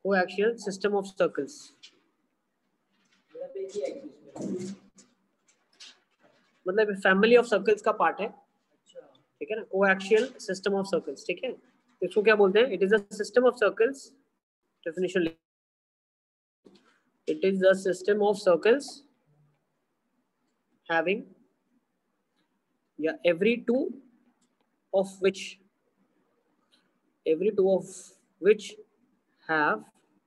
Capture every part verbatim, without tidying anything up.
Coaxial system of circles. मतलब family of circles का part है, ठीक है ना, कोएक्सियल सिस्टम ऑफ सर्कल्स, ठीक है। तो इसको क्या बोलते हैं? It is a system of circles, definition, it is the system of circles having या every two of which every two of which have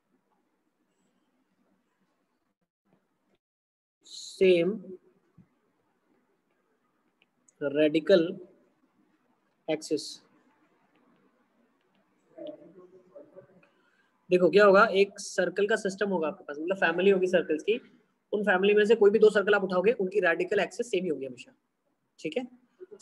same radical axis। देखो क्या होगा, एक सर्कल का सिस्टम होगा आपके पास, मतलब फैमिली होगी सर्कल्स की, उन फैमिली में से कोई भी दो सर्कल आप उठाओगे, उनकी रेडिकल एक्सिस सेम ही होगी हमेशा, ठीक है।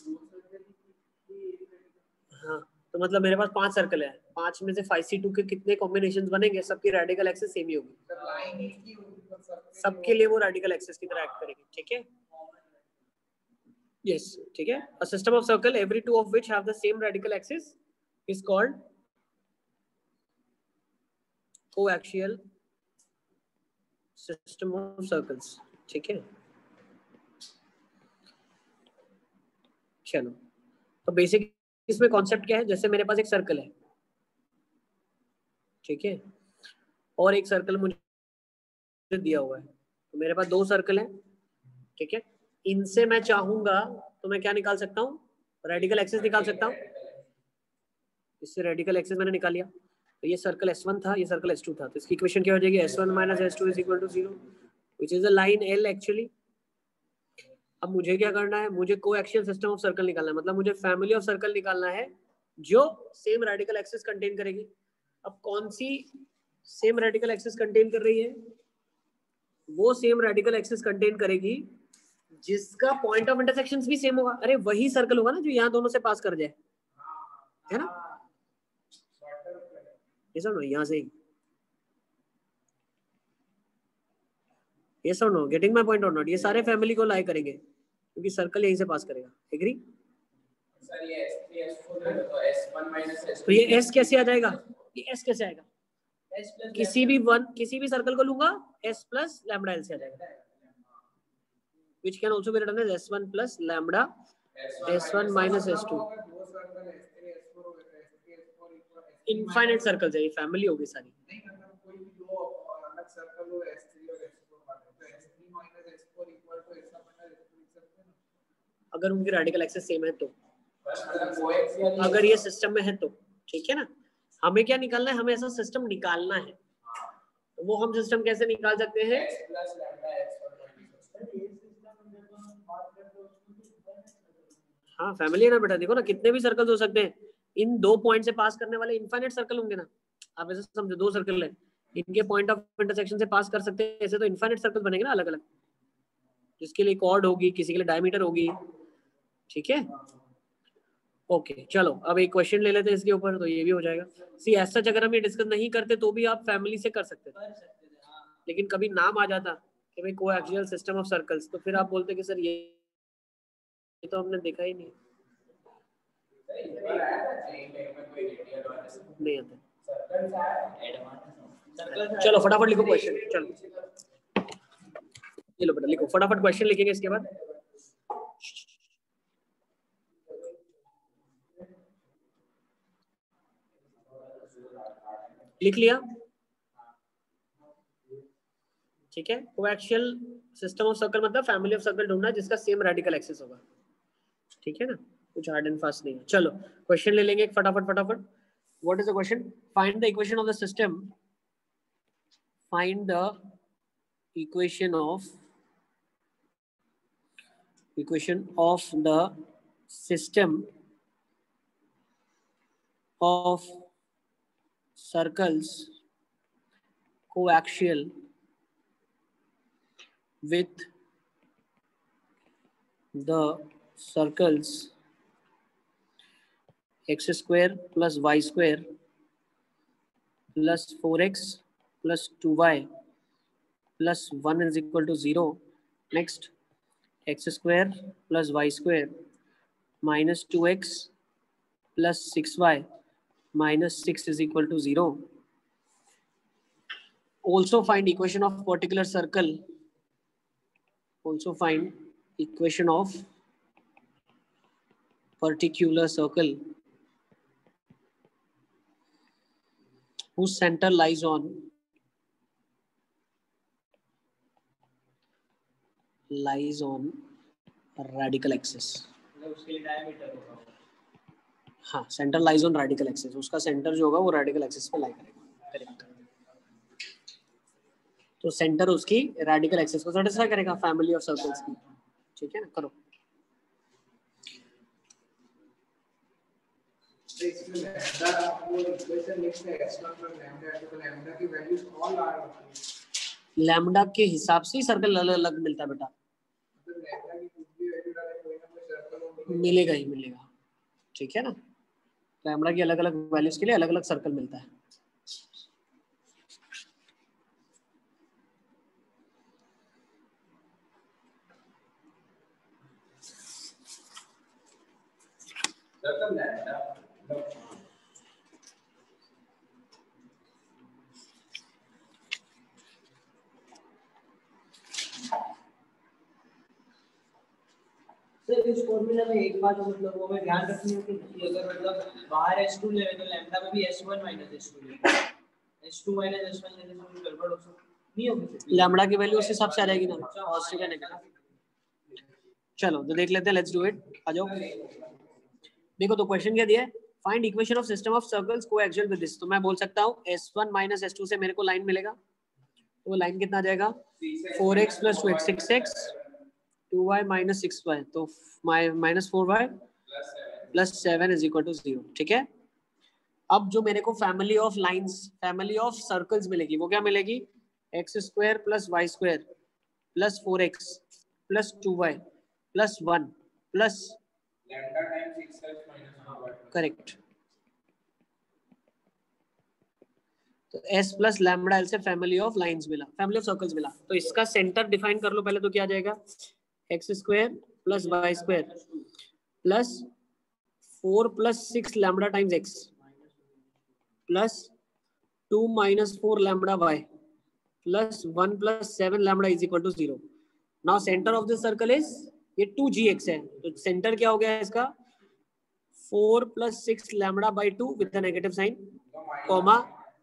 हाँ, तो मतलब मेरे पास पांच सर्कल है, पांच में से फाइव सी टू के कितने कॉम्बिनेशंस बनेंगे, सबकी रेडिकल एक्सिस सेम ही होगी, सबके लिए वो रेडिकल एक्सिस की तरह एक्ट करेगी, ठीक है। यस, ठीक है। A system of circle every two of which have the same radical axis is called coaxial system of circles, ठीक है। चलो, तो बेसिक इसमें कॉन्सेप्ट क्या है, जैसे मेरे पास एक सर्कल है, ठीक है, और एक सर्कल मुझे दिया हुआ है, तो मेरे पास दो सर्कल है, ठीक है। इनसे मैं चाहूंगा तो मैं क्या निकाल सकता हूँ, रेडिकल एक्सिस निकाल सकता हूँ। इससे रेडिकल एक्सिस मैंने निकाल लिया, तो ये सर्कल एस वन था, ये सर्कल एस टू था, तो इसकी इक्वेशन क्या हो जाएगी, S one minus S two is equal to zero, which is a line L actually. अब मुझे क्या करना है, मुझे कोएक्सियल सिस्टम ऑफ सर्कल निकालना है, मतलब मुझे फैमिली ऑफ सर्कल निकालना है जो सेम रेडिकल एक्सिस कंटेन करेगी। अब कौन सी सेम रेडिकल एक्सिस कंटेन कर रही है, वो सेम रेडिकल एक्सिस कंटेन करेगी जिसका पॉइंट ऑफ इंटरसेक्शन भी सेम होगा। अरे वही सर्कल होगा ना जो यहाँ दोनों से पास कर जाए, है ना, ये सब यहाँ से, ये सब no, getting my point or not, ये सारे फैमिली को लाई करेंगे क्योंकि सर्कल यहीं से पास करेगा, एग्री। सर ये एस थ्री एस फोर है तो S one minus S two, तो ये s कैसे आ जाएगा, ये s कैसे आएगा, s किसी भी वन किसी भी सर्कल को लूंगा s प्लस लैम्बडा l से आ जाएगा, which can also be written as s one plus lambda s one minus s two। Infinite circles है, ये फैमिली होगी सारी। नहीं मतलब कोई भी दो अलग सर्कल हो s थ्री और s फोर वाले, तो s three minus s four equal to s one minus s two लिख सकते हैं ना, अगर उनकी रेडिकल एक्सिस सेम है तो, अगर ये सिस्टम में है तो, ठीक है ना। हमें क्या निकालना है, हमें ऐसा सिस्टम निकालना है, तो वो हम सिस्टम कैसे निकाल सकते हैं, हाँ फैमिली है ना बेटा, देखो ना कितने भी सर्कल्स हो सकते हैं, इन दो पॉइंट से पास करने वाले इनफाइनाइट सर्कल होंगे ना। आप ऐसे समझो, दो सर्कल है, इनके पॉइंट ऑफ इंटरसेक्शन से पास कर सकते हैं, ऐसे तो इनफाइनाइट सर्कल बनेंगे ना अलग अलग, जिसके लिए कॉर्ड होगी, किसी के लिए डायमीटर होगी, ठीक है। ओके okay, चलो अब एक क्वेश्चन ले लेते हैं इसके ऊपर, तो ये भी हो जाएगा। सी ऐसा अगर हम ये डिस्कस नहीं करते तो भी आप फैमिली से कर सकते थे, लेकिन कभी नाम आ जाता कि भाई कोएक्सियल सिस्टम ऑफ सर्कल्स, तो फिर आप बोलते कि सर ये ये तो हमने देखा ही नहीं, नहीं आता। चलो फटाफट लिखो क्वेश्चन, चलो ये लो बेटा लिखो फटाफट क्वेश्चन लिखेंगे इसके बाद। लिख लिया, ठीक है। कोएक्सियल सिस्टम ऑफ सर्कल मतलब फैमिली ऑफ सर्कल ढूंढना जिसका सेम रेडिकल एक्सिस होगा, ठीक है ना, कुछ हार्ड एंड फास्ट नहीं है। चलो क्वेश्चन ले लेंगे फटाफट फटाफट। What is the question, find the equation of the system, find the equation of equation of the system of circles coaxial with the circles x square plus y square plus four x plus two y plus one is equal to zero. Next, x square plus y square minus two x plus six y minus six is equal to zero. also find equation of particular circle. Also find equation of particular circle whose center lies on lies on radical axis. उसके लिए diameter होगा. हाँ, centre lies on radical axis. उसका centre जो होगा वो radical axis पे लाई करेगा. करेक्ट. तो सेंटर उसकी रेडिकल एक्सिस को सेटिस्फाई करेगा फैमिली ऑफ सर्कल्स की. ठीक है ना, करो. लैम्डा के हिसाब से ही सर्कल अलग अलग मिलता है बेटा. मिलेगा ही मिलेगा. ठीक है ना. लैम्डा की अलग अलग वैल्यूज के लिए अलग अलग सर्कल मिलता है. सर इस फॉर्मूला में एक बात मतलब वो हमें ध्यान रखनी है कि अगर मतलब बाहर एच टू ले तो लैम्डा में भी H one minus H two ले. H two minus H one लेने से गड़बड़ हो सकती नहीं होगी. लैम्डा की वैल्यू उस हिसाब से आ जाएगी ना, पॉजिटिव या नेगेटिव. चलो तो देख लेते हैं. Let's do it. आ जाओ. देखो तो क्वेश्चन क्या दिया है. Find equation of system of circles coaxial with this. तो मैं बोल सकता हूँ S one minus S two से मेरे को लाइन मिलेगा. तो वो लाइन कितना आ जाएगा. Four x plus two X six X two Y minus six Y. तो minus four Y plus seven is equal to zero. ठीक है. अब जो मेरे को family of lines family of circles मिलेगी वो क्या मिलेगी. X square plus Y square plus four x plus two Y plus one plus correct. तो s प्लस लैम्बडा एल से फैमिली ऑफ लाइंस मिला, फैमिली ऑफ सर्कल्स मिला. तो इसका सेंटर डिफाइन कर लो पहले. तो क्या आ जाएगा. X square plus Y square plus four plus six lambda times X plus two minus four lambda Y plus one plus seven lambda is equal to zero. Now centre of this circle is ये two G X है. तो सेंटर क्या हो गया इसका. Four plus six lambda by two with negative sign comma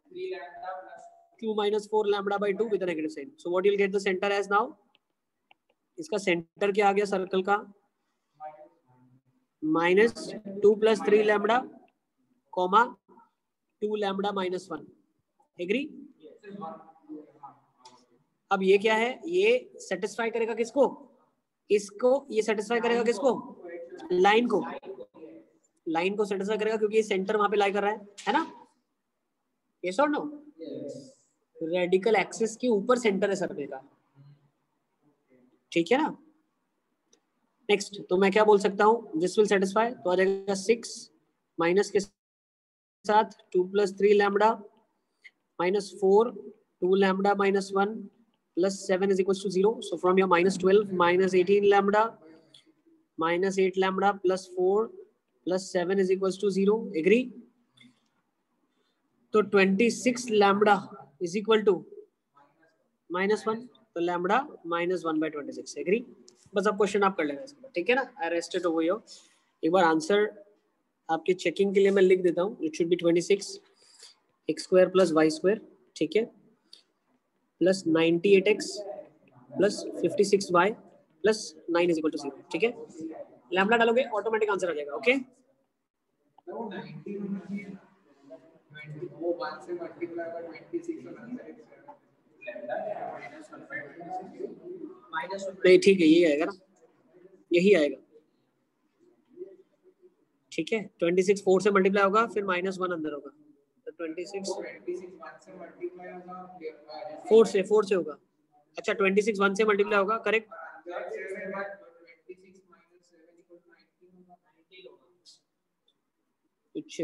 two minus four lambda by two with a negative sign. So what you'll get the center as now. इसका centre क्या आ गया सर्कल का. Minus two plus three lambda comma two lambda minus one. Agree. अब ये क्या है. ये सेटिस्फाई करेगा किसको. इसको. ये सेटिस्फाई करेगा किसको. लाइन को. लाइन को सेटिस्फाई करेगा क्योंकि ये सेंटर वहां पे लाई कर रहा है है ना. यस और नो. रेडिकल एक्सिस के ऊपर सेंटर है सर्कल का. ठीक है ना. नेक्स्ट तो मैं क्या बोल सकता हूँ. This will satisfy. तो आ जाएगा सिक्स माइनस के साथ two plus three lambda minus four two lambda minus one plus seven is equal to zero. So from your minus twelve minus eighteen lambda minus eight lambda plus four plus seven is equal to zero. Agree. तो twenty six lambda is equal to minus one. तो lambda minus one by twenty six. Agree. बस अब question आप कर लेना इसके बाद. ठीक है ना. I rested over your. एक बार आंसर आपकी चेकिंग के लिए मैं लिख देता हूँ. It should be twenty six X square plus Y square. ठीक है. Plus ninety eight X plus fifty six Y plus nine is equal to zero. ठीक है. लैम्बडा डालोगे ऑटोमेटिक आंसर आ जाएगा. ओके. वो वन से मल्टीप्लाई बाय ट्वेंटी सिक्स और answer minus नहीं. ठीक है. यही आएगा ना. यही आएगा. ठीक है. ट्वेंटी सिक्स फोर से मल्टीप्लाई होगा फिर माइनस वन अंदर होगा. तो ट्वेंटी सिक्स फोर से फोर से होगा. अच्छा ट्वेंटी सिक्स वन से मल्टीप्लाई होगा. करेक्ट. अच्छा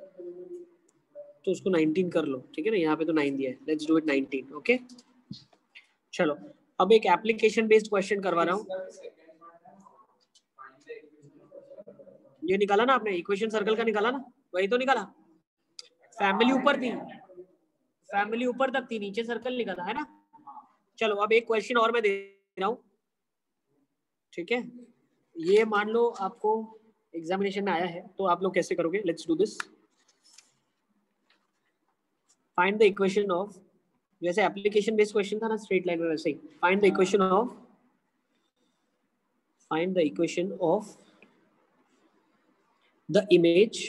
तो उसको नाइनटीन कर लो. ठीक है ना. यहाँ पे तो नाइन दिया है. Let's do it nineteen. Okay. चलो अब एक एप्लीकेशन बेस्ड क्वेश्चन करवा रहा हूँ. ये निकाला ना आपने. इक्वेशन सर्कल का निकाला ना. वही तो निकाला. फैमिली ऊपर थी. फैमिली ऊपर तक थी, नीचे सर्कल लिखा था, है ना। चलो अब एक क्वेश्चन और मैं दे रहा हूँ, ठीक है। ये मान लो आपको एग्जामिनेशन में आया है, तो आप लोग कैसे करोगे, let's do this. Find the equation of, जैसे एप्लीकेशन बेस्ड क्वेश्चन था ना स्ट्रेट लाइन में, वैसे ही find the equation of find the equation of the image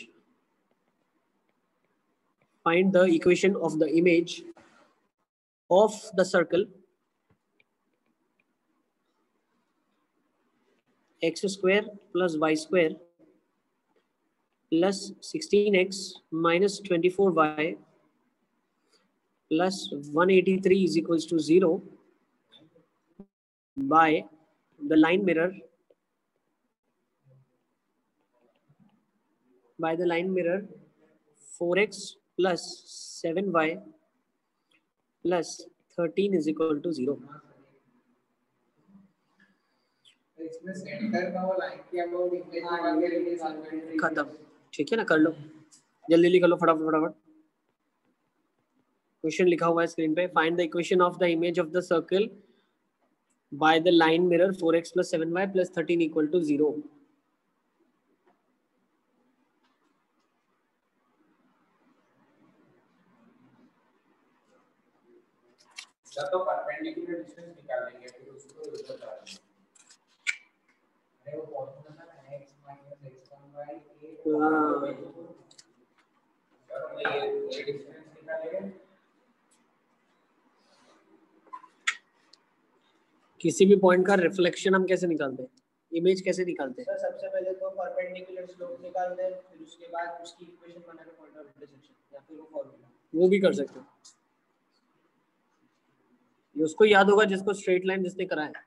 find the equation of the image of the circle x square plus y square plus sixteen x minus twenty-four y plus one eighty-three is equals to zero by the line mirror by the line mirror four x plus seven y plus thirteen is equal to zero. इसमें centre का वो line की about image वगैरह खत्म, ठीक है ना। कर लो जल्दी जल्दी कर लो, फटाफट फटाफट। क्वेश्चन लिखा हुआ है स्क्रीन पे, find the equation of the image of the circle by the line mirror four x plus seven y plus thirteen equal to zero. तो परपेंडिकुलर डिस्टेंस निकालेंगे, फिर उसको ऊपर करा देंगे। अरे वो फॉर्मूला था ना x minus x one by a, और ये ये डिस्टेंस निकालेंगे। किसी भी पॉइंट का रिफ्लेक्शन हम कैसे निकालते हैं, इमेज कैसे निकालते हैं? सर सबसे पहले तो परपेंडिकुलर स्लोप निकालते हैं, फिर उसके बाद उसकी इक्वेशन बना के पॉइंट ऑफ इंटरसेक्शन, या फिर वो फॉर्मूला वो भी कर सकते हो। ये उसको याद होगा जिसको स्ट्रेट लाइन जिसने करा है।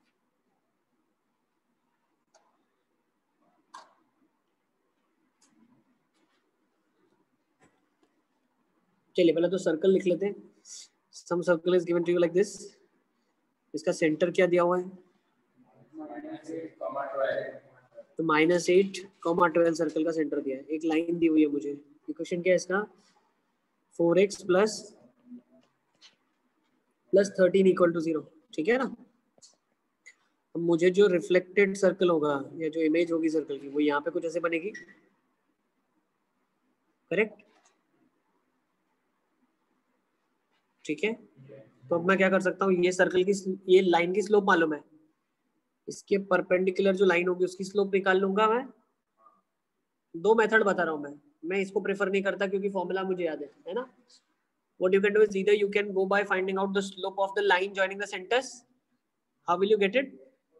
चलिए पहले तो सर्कल लिख लेते हैं। Some circle is given to you like this. इसका सेंटर क्या दिया हुआ है? तो minus eight comma twelve circle का सेंटर दिया है। एक लाइन दी हुई है मुझे। इक्वेशन क्या है इसका? Four x plus plus thirteen equal to zero, ठीक है ना। अब मुझे जो रिफ्लेक्टेड सर्कल होगा या जो इमेज होगी सर्कल की, वो यहाँ पे कुछ ऐसे बनेगी, करेक्ट? ठीक है। तो अब मैं क्या कर सकता हूँ, ये सर्कल की ये लाइन की स्लोप मालूम है, इसके परपेंडिकुलर जो लाइन होगी उसकी स्लोप निकाल लूंगा मैं। दो मेथड बता रहा हूँ मैं मैं इसको प्रेफर नहीं करता क्योंकि फॉर्मूला मुझे याद है, है ना। What you can do is either you can go by finding out the slope of the line joining the centers. How will you get it?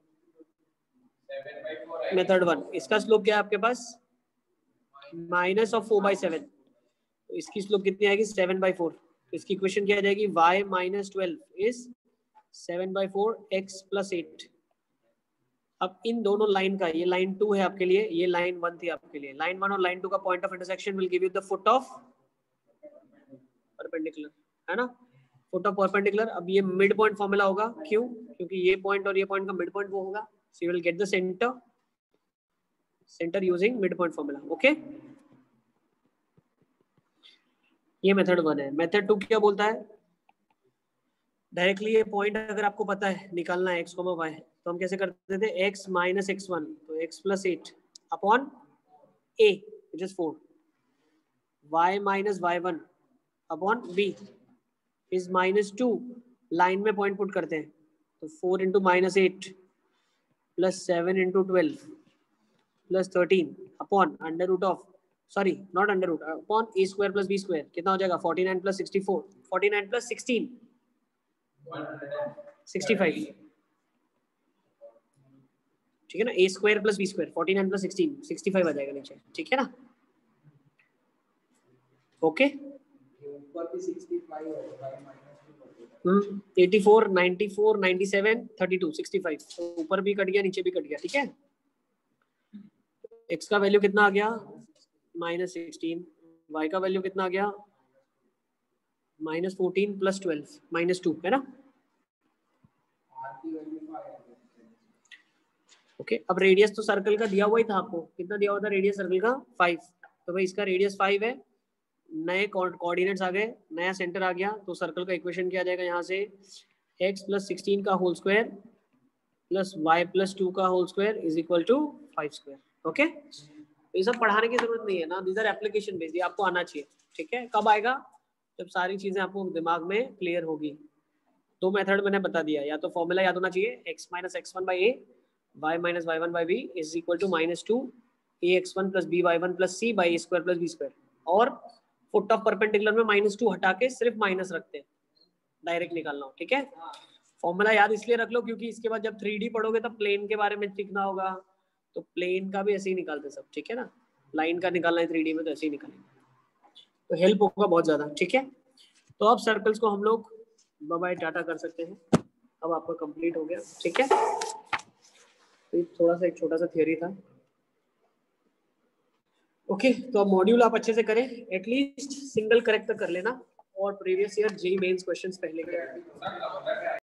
Method one. इसका स्लोप क्या है आपके पास? Minus of four by seven. तो इसकी slope कितनी आएगी? Seven by four. तो इसकी इक्वेशन क्या आ जाएगी? y minus twelve is seven by four x plus eight. अब इन दोनों लाइन का, ये लाइन टू है आपके लिए, ये लाइन वन थी आपके लिए। लाइन वन और लाइन टू का point of intersection will give you the foot of perpendicular, है ना। Foot of perpendicular. अब ये मिड पॉइंट फॉर्मूला होगा, क्यों? क्योंकि ये पॉइंट और ये पॉइंट का मिड पॉइंट वो होगा। So you will get the centre centre using mid point formula. Okay, ये मेथड वन है। मेथड टू क्या बोलता है? डायरेक्टली ये पॉइंट अगर आपको पता है निकालना है एक्स कोमा वाई, तो हम कैसे करते थे? एक्स माइनस एक्स वन, तो x plus eight upon a which is four, y minus y one upon b is minus two. Line में पॉइंट पुट करते हैं, तो four into minus eight plus seven into twelve plus thirteen upon under root of, sorry not under root, upon a square plus b square. कितना हो जाएगा? Forty nine plus sixty four, forty nine plus sixteen sixty five, ठीक है ना। A square plus b square, forty nine plus sixteen, sixty five आ जाएगा नीचे, ठीक है ना। Okay, eighty four, ninety four, ninety seven, thirty two, sixty five, तो ऊपर भी कट गया नीचे भी कट गया, ठीक है। एक्स का वैल्यू कितना आ गया? Minus sixteen. वाई का वैल्यू कितना आ गया? Minus fourteen plus twelve minus two, है ना। ओके okay, अब रेडियस तो सर्कल का दिया हुआ ही था आपको। कितना दिया हुआ था रेडियस सर्कल का? फाइव। तो भाई इसका रेडियस फाइव है, नए कोऑर्डिनेट्स आ गए, नया सेंटर आ गया, तो सर्कल का इक्वेशन क्या आ जाएगा यहाँ से, x प्लस सिक्सटीन का whole square plus y plus two का whole square is equal to five square. Okay, ये सब पढ़ाने की जरूरत नहीं है ना, दीज आर एप्लीकेशन बेस्ड, ये आपको आना चाहिए। ठीक है, कब आएगा, जब सारी चीजें आपको दिमाग में क्लियर होगी। दो मेथड मैंने बता दिया, या तो फॉर्मूला याद होना चाहिए, x minus x one by a y minus y one by b is equal to minus two a x one plus b y one plus c by a square plus b square, और foot of perpendicular में minus two हटा के सिर्फ minus रखते हैं, direct निकालना हो। ठीक है, फॉर्मूला याद इसलिए रख लो क्योंकि इसके बाद जब थ्री डी पढ़ोगे तब प्लेन के बारे में सीखना होगा, तो प्लेन का भी ऐसे ही निकालते सब। ठीक है ना, लाइन का निकालना है थ्री डी में तो ऐसे ही निकालेंगे, तो हेल्प होगा बहुत ज्यादा। ठीक है, तो अब सर्कल्स को हम लोग बाय बाय टाटा कर सकते हैं, अब आपका कंप्लीट हो गया। ठीक है, तो थोड़ा सा एक छोटा सा थियरी था। ओके, तो अब मॉड्यूल आप अच्छे से करें, एटलीस्ट सिंगल करेक्ट कर लेना, और previous year JEE Mains questions पहले करें।